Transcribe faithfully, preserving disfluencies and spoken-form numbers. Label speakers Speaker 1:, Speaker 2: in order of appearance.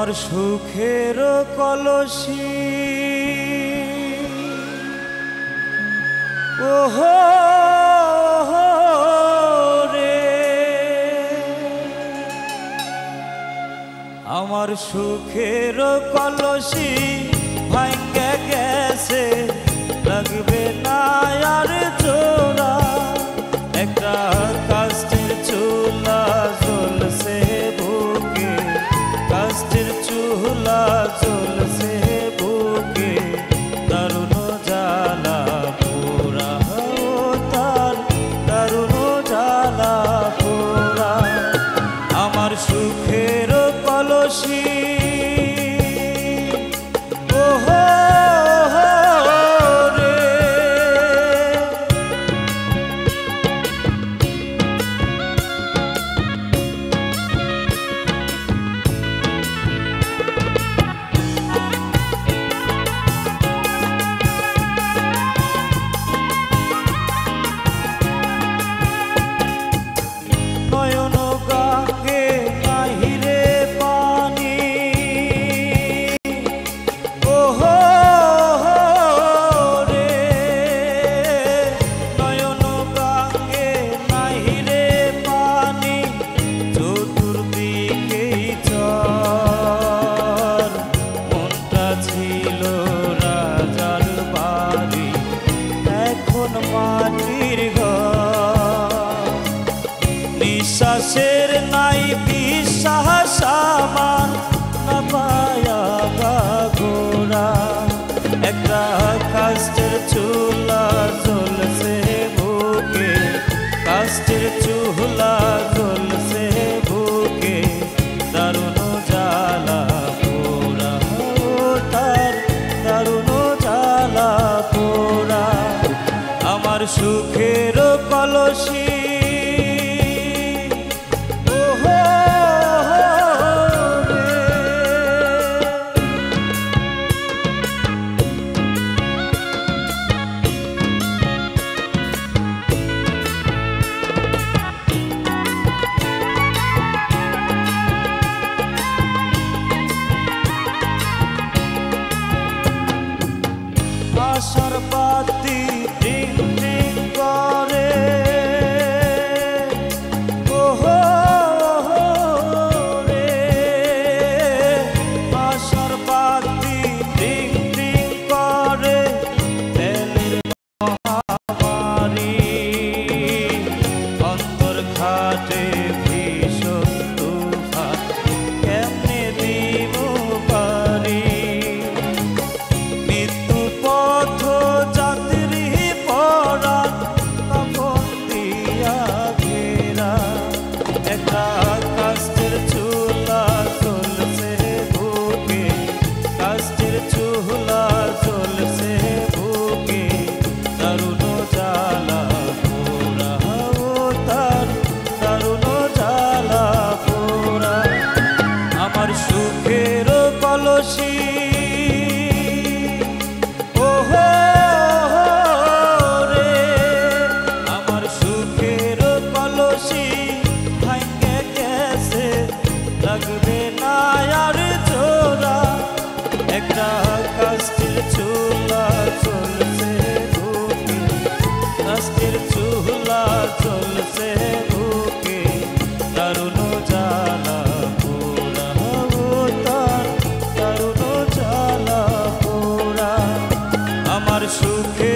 Speaker 1: আমার সুখের কলসি ওহো রে, আমার সুখের কলসি ভাঙ্গে গেছে, লাগবে না আর জোড়া। একটা কাষ্ঠের চুলা জ্বলছে বুকে, কাষ্ঠের চুলা জ্বলছে বুকে, দারুণ জ্বালা পোড়া তার, দারুণ জ্বালা পোড়া। আমার সুখের কলসি বিশ্বাসের নাই বিশ্বাস আমার না পায়া গোড়া। একটা কাষ্ঠের চুলা জ্বলছে বুকে, কাষ্ঠের চুলা জ্বলছে বুকে, দারুণ জ্বালা পোড়া তার, দারুণ জ্বালা পোড়া। আমার সুখের কলসি আশার বাতি টিং টিং করে, ওহো রে, আশার বাতি টিং টিং করে, তেলের মহামারী অন্তর ঘাটে ভীষণ তুফান, কেমনে দিব পারি। কাষ্ঠের চুলা জ্বলছে বুকে, কাষ্ঠের চুলা জ্বলছে বুকে, দারুণ জ্বালা পোড়া তার, দারুণ জ্বালা পোড়া। আমার সুখের কলসি লাগবে না আর জোড়া। একটা কাষ্ঠের চুলা জ্বলছে বুকে, কাষ্ঠের চুলা জ্বলছে বুকে, দারুণ জ্বালা পোড়া তার, দারুণ জ্বালা পোড়া। আমার সুখে